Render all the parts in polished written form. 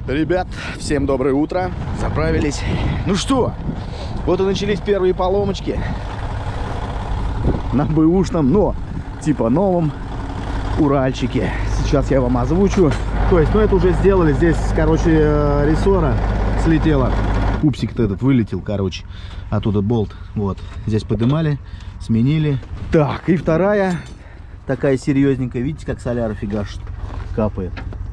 Ребят, всем доброе утро. Заправились. Ну что, вот и начались первые поломочки на бэушном, но типа новом Уральчике. Сейчас я вам озвучу. То есть, ну это уже сделали. Здесь, короче, рессора слетела. Пупсик-то этот вылетел, короче. Оттуда болт. Вот. Здесь подымали, сменили. Так, и вторая такая серьезненькая. Видите, как соляра фигашит, капает.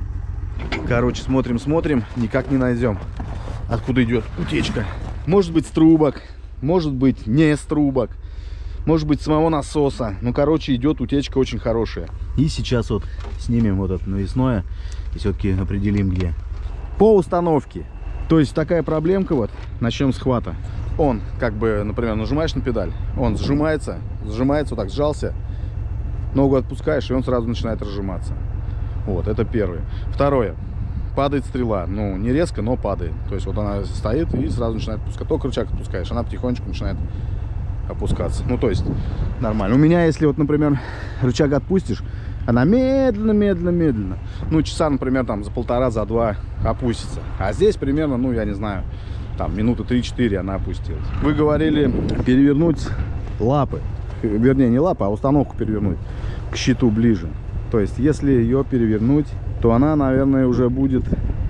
Короче, смотрим, никак не найдем, откуда идет утечка. Может быть, с трубок, может быть, не с трубок, может быть, с самого насоса. Ну, короче, идет утечка очень хорошая. И сейчас вот снимем вот это навесное и все-таки определим, где. По установке. То есть такая проблемка вот. Начнем с хвата. Он, как бы, например, нажимаешь на педаль, он сжимается, вот так сжался, ногу отпускаешь, и он сразу начинает разжиматься. Вот, это первое. Второе. Падает стрела. Ну, не резко, но падает. То есть вот она стоит и сразу начинает опускаться. Только рычаг отпускаешь, она потихонечку начинает опускаться. Ну, то есть нормально. У меня, если вот, например, рычаг отпустишь, она медленно, ну, часа, например, там за полтора, за два опустится. А здесь примерно, ну, я не знаю, там минуты 3-4 она опустилась. Вы говорили перевернуть лапы. Вернее, не лапы, а установку перевернуть к щиту ближе. То есть, если ее перевернуть, то она, наверное, уже будет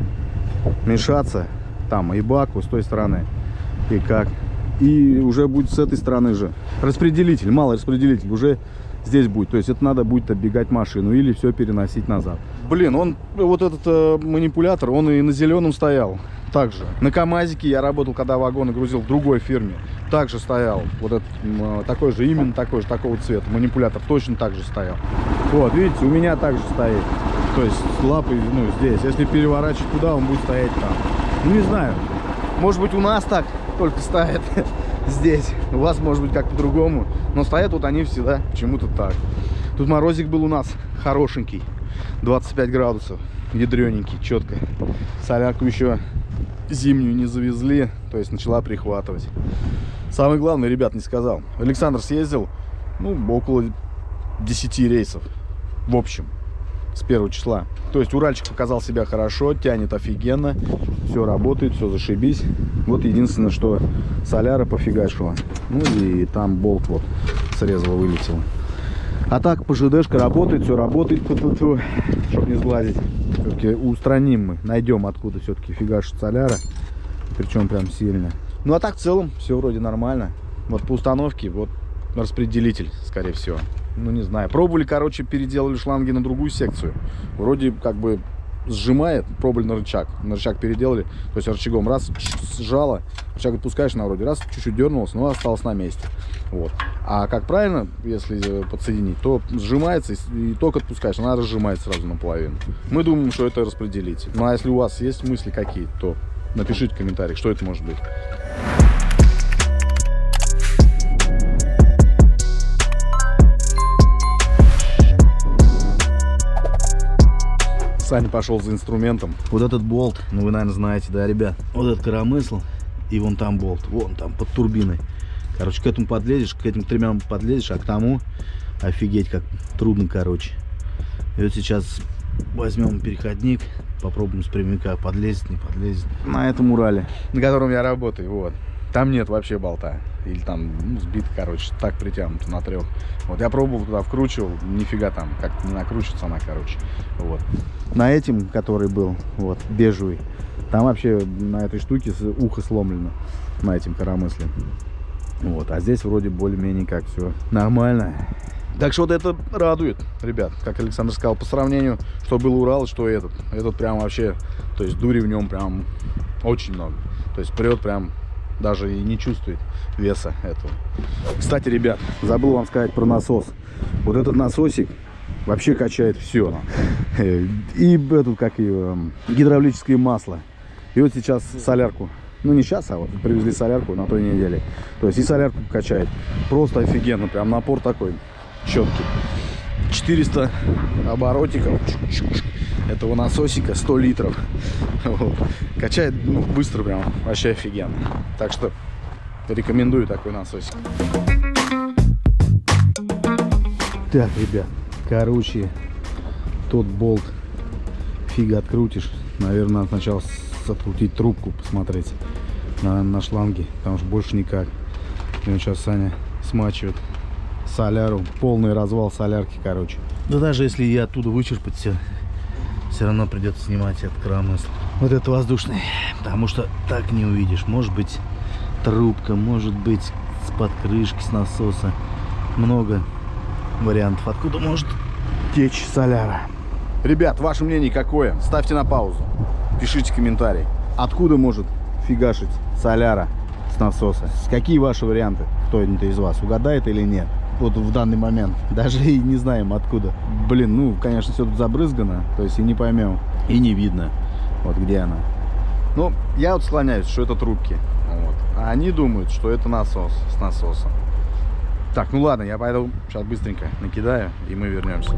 мешаться там и баку с той стороны, и как. И уже будет с этой стороны же. Распределитель, малый распределитель уже здесь будет. То есть, это надо будет оббегать машину или все переносить назад. Блин, он, вот этот манипулятор, он и на зеленом стоял. Также на КамАЗике я работал, когда вагоны грузил в другой фирме. Также стоял вот этот, такой же, именно такой же, такого цвета. Манипулятор точно так же стоял. Вот, видите, у меня также стоит. То есть с лапой, ну, здесь. Если переворачивать туда, он будет стоять там. Ну, не знаю. Может быть, у нас так только стоят здесь. У вас, может быть, как по-другому. Но стоят вот они всегда почему-то так. Тут морозик был у нас хорошенький. 25 градусов. Ядрененький, четко. Солярку еще зимнюю не завезли, то есть начала прихватывать. Самое главное, ребят, не сказал. Александр съездил, ну, около 10 рейсов. В общем, с 1 числа. То есть Уральчик показал себя хорошо, тянет офигенно. Все работает, все зашибись. Вот единственное, что соляра пофигачила. Ну и там болт вот срезало, вылетел. А так, ПЖДшка работает, все работает, чтобы не сглазить. Все-таки устраним мы, найдем, откуда все-таки фигашит соляра. Причем прям сильно. Ну а так в целом все вроде нормально. Вот по установке, вот распределитель, скорее всего. Ну не знаю. Пробовали, короче, переделали шланги на другую секцию. Вроде как бы сжимает, пробовали на рычаг. На рычаг переделали, то есть рычагом раз сжало, рычаг отпускаешь, на вроде раз чуть-чуть дернулся, но осталось на месте. Вот. А как правильно, если подсоединить, то сжимается и только отпускаешь, она разжимается сразу наполовину. Мы думаем, что это распределитель. Ну а если у вас есть мысли какие-то, то напишите в комментариях, что это может быть. Саня пошел за инструментом. Вот этот болт, ну вы, наверное, знаете, да, ребят? Вот этот коромысл и вон там болт, вон там под турбиной. Короче, к этому подлезешь, к этим тремям подлезешь, а к тому офигеть как трудно, короче. И вот сейчас возьмем переходник, попробуем с прямика, подлезет, не подлезет. На этом Урале, на котором я работаю, вот. Там нет вообще болта. Или там, ну, сбит, короче, так притянуто на трех. Вот я пробовал туда, вкручивал, нифига там, как не накручивается она, короче. Вот. На этим, который был, вот, бежевый, там вообще на этой штуке ухо сломлено, на этим коромысле. Вот, а здесь вроде более-менее как все нормально. Так что вот это радует, ребят, как Александр сказал, по сравнению, что был Урал, что этот. Этот прям вообще, то есть дури в нем прям очень много. То есть прет прям, даже и не чувствует веса этого. Кстати, ребят, забыл вам сказать про насос. Вот этот насосик вообще качает все. И этот, как и гидравлическое масло. И вот сейчас солярку. Ну не сейчас, а вот привезли солярку на той неделе. То есть и солярку качает. Просто офигенно. Прям напор такой четкий. 400 оборотиков этого насосика, 100 литров. Вот. Качает, ну, быстро прям. Вообще офигенно. Так что рекомендую такой насосик. Так, ребят. Короче, тот болт фига открутишь. Наверное, надо сначала открутить трубку, посмотреть на шланге, потому что больше никак. И вот сейчас Саня смачивает соляру, полный развал солярки, короче. Да даже если и оттуда вычерпать все равно придется снимать этот коромысл. Вот это воздушный, потому что так не увидишь. Может быть трубка, может быть с-под крышки, с насоса. Много вариантов, откуда может течь соляра. Ребят, ваше мнение какое? Ставьте на паузу, пишите комментарий. Откуда может фигашить соляра с насоса? Какие ваши варианты? Кто-нибудь из вас угадает или нет? Вот в данный момент даже и не знаем откуда. Блин, ну конечно все тут забрызгано, то есть и не поймем, и не видно вот где она. Ну я вот склоняюсь, что это трубки, вот. А они думают, что это насос с насосом. Так, ну ладно, я пойду сейчас быстренько накидаю, и мы вернемся.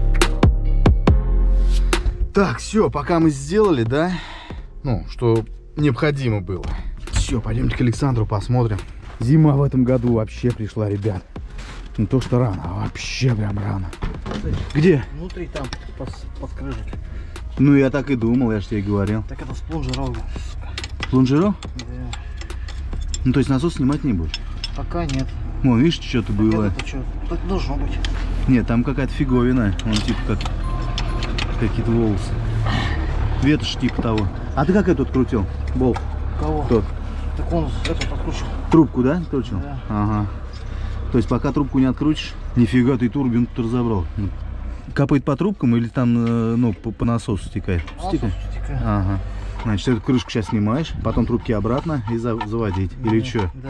Так, все, пока мы сделали, да, ну, что необходимо было. Все, пойдемте к Александру посмотрим. Зима в этом году вообще пришла, ребят. Не то, что рано, а вообще прям рано. Где? Внутри там, под крышей. Ну, я так и думал, я же тебе говорил. Так это с плунжером. Плунжером? Да. Ну, то есть насос снимать не будешь? Пока нет. Вон, видишь, что-то было. Это что? Так должно быть. Нет, там какая-то фиговина. Он типа как какие-то волосы. Ветошь типа того. А ты как этот крутил? Болт? Кого? Тот. Так он этот откручил. Трубку, да, крутил? Да. Ага. То есть пока трубку не открутишь, нифига ты турбину тут разобрал. Капает по трубкам или там, ну, по насосу стекает? Стекает? Ага. Значит, эту крышку сейчас снимаешь, потом трубки обратно и заводить. Или что? Да.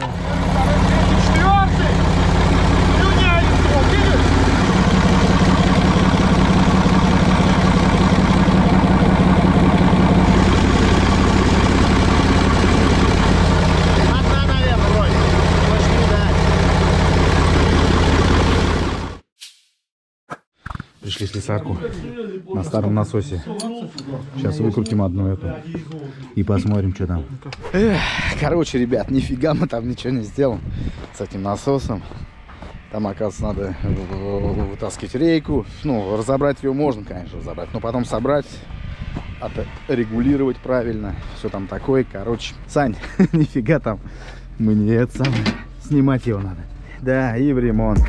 Пришли слесарку на старом насосе. Сейчас выкрутим одну эту и посмотрим, что там. Короче, ребят, нифига мы там ничего не сделаем с этим насосом. Там, оказывается, надо вытаскивать рейку. Ну, разобрать ее можно, конечно, разобрать. Но потом собрать, отрегулировать правильно. Все там такое. Короче, Сань, нифига там мы не это самое. Снимать его надо. Да, и в ремонт.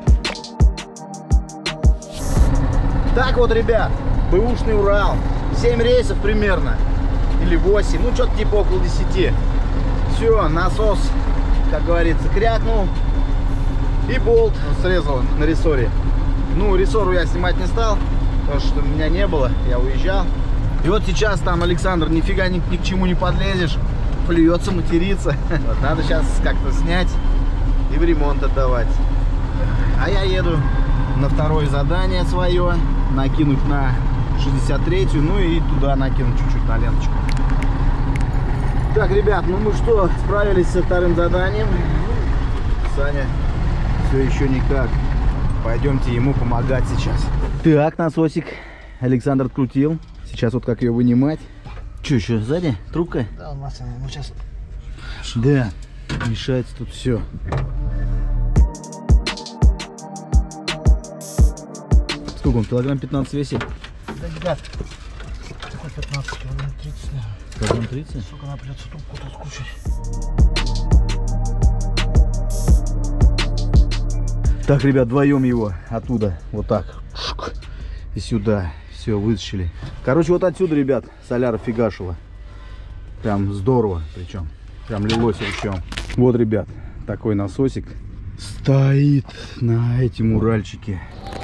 Так вот, ребят, бэушный Урал. 7 рейсов примерно. Или 8. Ну, что-то типа около 10. Все, насос, как говорится, крякнул. И болт срезал на рессоре. Ну, рессору я снимать не стал, потому что меня не было, я уезжал. И вот сейчас там Александр, нифига ни к чему не подлезешь. Плюется, матерится. Вот, надо сейчас как-то снять и в ремонт отдавать. А я еду на второе задание свое, накинуть на 63-ю, ну и туда накинуть чуть-чуть на ленточку. Так, ребят, ну мы что, справились со вторым заданием. Саня все еще никак. Пойдемте ему помогать сейчас. Так, насосик Александр открутил. Сейчас вот как ее вынимать. Че еще, сзади? Трубка? Да, он масляный, ну сейчас. Да, мешается тут все. Сколько он, килограмм 15 весит? Да, ребят, такой 15, килограмм 30. Килограмм 30? Сколько нам придется трубку тут скушать. Так, ребят, вдвоем его оттуда, вот так, и сюда, все, вытащили. Короче, вот отсюда, ребят, соляра фигашила. Прям здорово, причем, прям лилось причем. Вот, ребят, такой насосик стоит на этом Уральчике.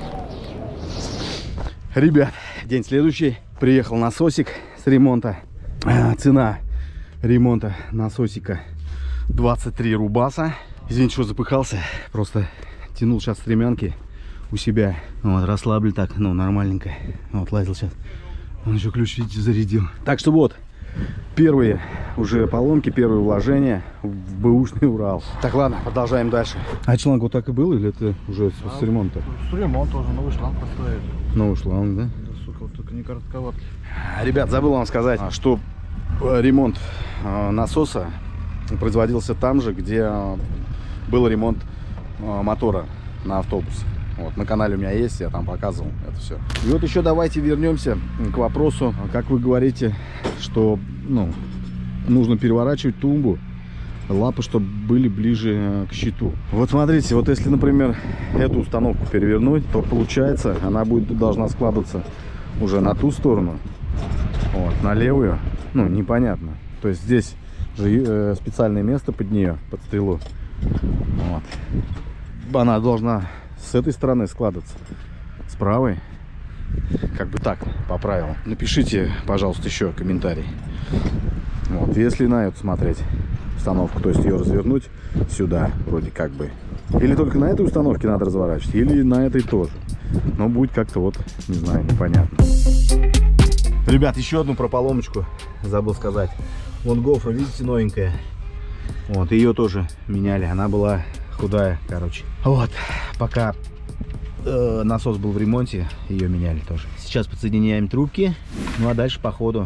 Ребят, день следующий, приехал насосик с ремонта. Цена ремонта насосика 23 рубаса. Извините, что запыхался, просто тянул сейчас стремянки у себя. Вот, расслаблен так, ну, нормальненько. Вот, лазил сейчас. Он еще ключ, видите, зарядил. Так что вот, первые уже поломки, первые вложения в бэушный Урал. Так, ладно, продолжаем дальше. А шланг вот так и был, или это уже с ремонта? С ремонта тоже, новый шланг поставит. Новый шланг, да? Да, сука, вот только не коротковатый. Ребят, забыл вам сказать, что ремонт насоса производился там же, где был ремонт мотора на автобус. Вот, на канале у меня есть, я там показывал это все. И вот еще давайте вернемся к вопросу, как вы говорите, что, ну, нужно переворачивать тумбу, лапы, чтобы были ближе к щиту. Вот смотрите, вот если, например, эту установку перевернуть, то получается, она будет, должна складываться уже на ту сторону, вот, на левую, ну, непонятно. То есть здесь же специальное место под нее, под стрелу. Вот. Она должна с этой стороны складываться, с правой, как бы так, по правилам. Напишите, пожалуйста, еще комментарий. Вот, если на эту смотреть установку, то есть ее развернуть сюда, вроде как бы. Или только на этой установке надо разворачивать, или на этой тоже. Но будет как-то вот, не знаю, непонятно. Ребят, еще одну про поломочку забыл сказать. Вон гофра, видите, новенькая. Вот, ее тоже меняли. Она была худая, короче. Вот, пока насос был в ремонте, ее меняли тоже. Сейчас подсоединяем трубки. Ну а дальше по ходу.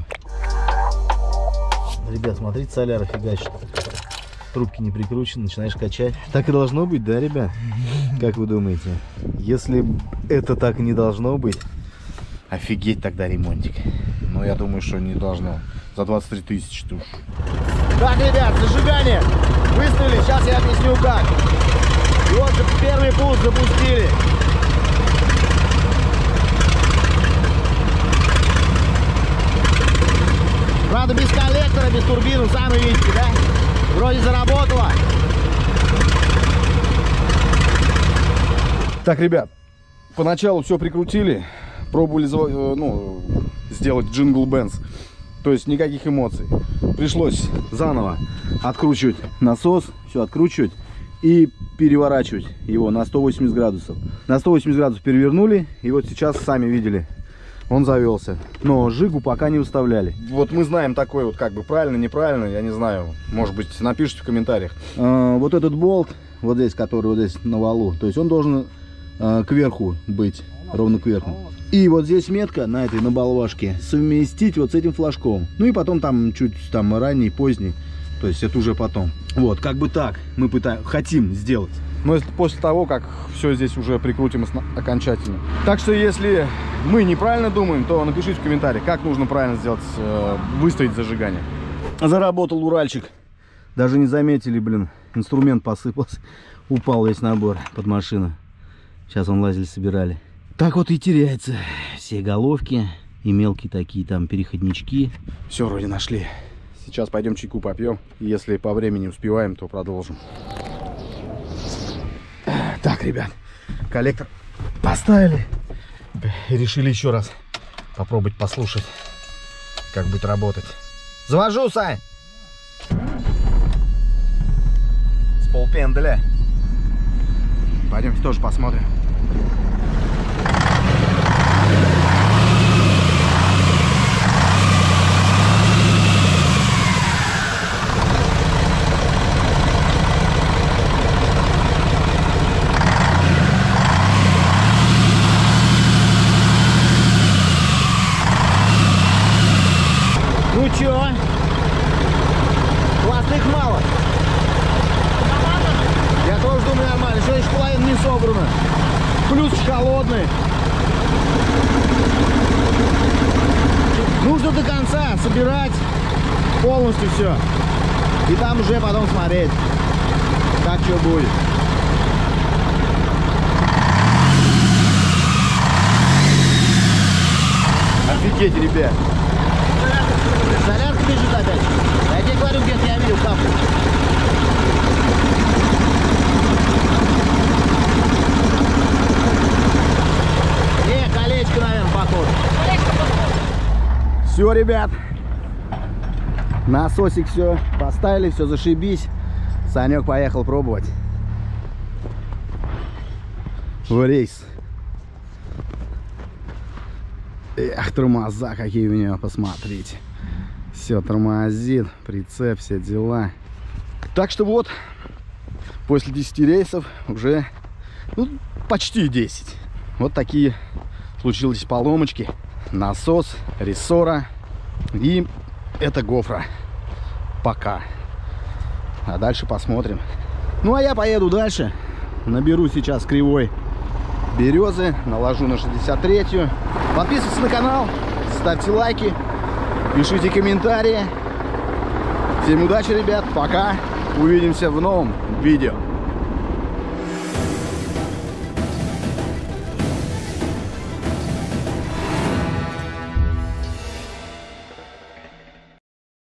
Ребят, смотрите, соляра фигачит. Трубки не прикручены, начинаешь качать. Так и должно быть, да, ребят? Как вы думаете? Если это так и не должно быть, офигеть тогда ремонтик. Но я думаю, что не должно. За 23 тысячи туш. Так, ребят, зажигание. Выставили, сейчас я объясню как. И вот первый пульс запустили. Правда, без коллектора, без турбины, сами видите, да? Вроде заработало. Так, ребят, поначалу все прикрутили. Пробовали, ну, сделать джингл бенз. То есть никаких эмоций. Пришлось заново откручивать насос, все откручивать и переворачивать его на 180 градусов. На 180 градусов перевернули, и вот сейчас сами видели, он завелся. Но жигу пока не выставляли. Вот мы знаем такой вот, как бы правильно, неправильно, я не знаю. Может быть, напишите в комментариях. Вот этот болт, вот здесь, который вот здесь на валу, то есть он должен кверху быть, ровно кверху. И вот здесь метка на этой, на болвашке, совместить вот с этим флажком. Ну и потом там чуть там ранний, поздний. То есть это уже потом. Вот, как бы так мы хотим сделать. Но если после того, как все здесь уже прикрутим окончательно. Так что если мы неправильно думаем, то напишите в комментариях, как нужно правильно сделать, выставить зажигание. Заработал Уральчик. Даже не заметили, блин, инструмент посыпался. Упал весь набор под машину. Сейчас он лазили, собирали. Так вот и теряются все головки и мелкие такие там переходнички. Все вроде нашли. Сейчас пойдем чайку попьем. Если по времени успеваем, то продолжим. Так, ребят, коллектор поставили. Решили еще раз попробовать послушать, как будет работать. Завожу, Сань! С полпенделя. Пойдемте тоже посмотрим. Ну чё? Классных мало. Я тоже думаю, нормально. Еще еще половина не собрана. Плюс холодный. Нужно до конца собирать полностью все. И там уже потом смотреть, как что будет. Офигеть, ребят. Солярка бежит опять. Я тебе говорю, где-то я видел капли. Колечко, наверное, походу. Все, ребят. Насосик все поставили, все зашибись. Санек поехал пробовать. В рейс. Эх, тормоза какие у него, посмотрите. Все тормозит, прицеп, все дела. Так что вот, после 10 рейсов уже, ну, почти 10. Вот такие случились поломочки. Насос, рессора и это гофра. Пока. А дальше посмотрим. Ну а я поеду дальше. Наберу сейчас кривой Березы. Наложу на 63-ю. Подписывайтесь на канал, ставьте лайки, пишите комментарии. Всем удачи, ребят. Пока. Увидимся в новом видео.